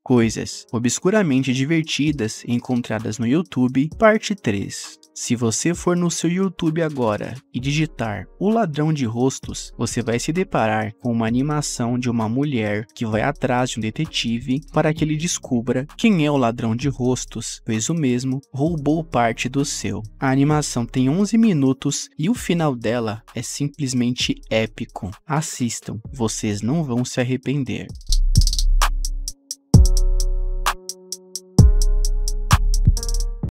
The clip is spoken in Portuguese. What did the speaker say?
Coisas obscuramente divertidas encontradas no YouTube, parte 3. Se você for no seu YouTube agora e digitar O Ladrão de Rostos, você vai se deparar com uma animação de uma mulher que vai atrás de um detetive para que ele descubra quem é o ladrão de rostos, pois o mesmo roubou parte do seu. A animação tem 11 minutos e o final dela é simplesmente épico. Assistam, vocês não vão se arrepender.